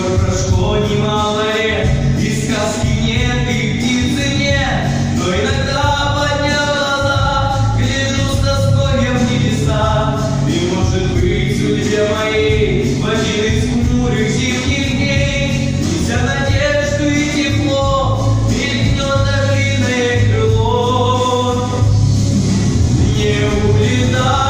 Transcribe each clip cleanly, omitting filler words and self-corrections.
пор прошло немало лет, и сказки нет, и птицы нет, но иногда, подняв глаза, гляжу с тоской я в небеса. И может быть, судьбе моей в один из хмурых зимних дней неся надежду и тепло, мелькнет орлиное крыло. Не улетай,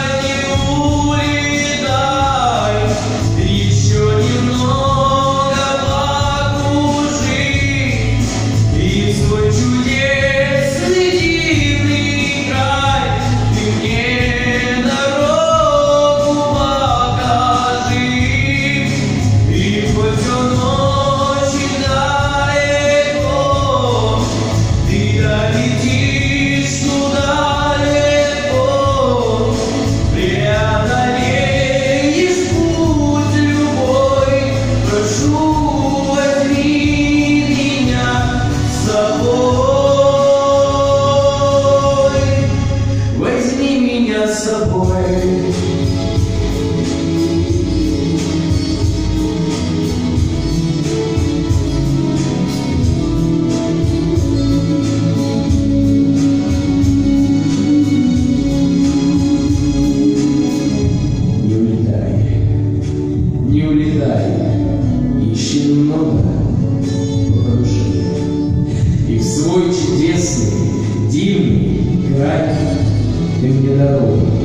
с собой. Не улетай, еще немного покружи, и в свой чудесный, дивный край ты мне дорогу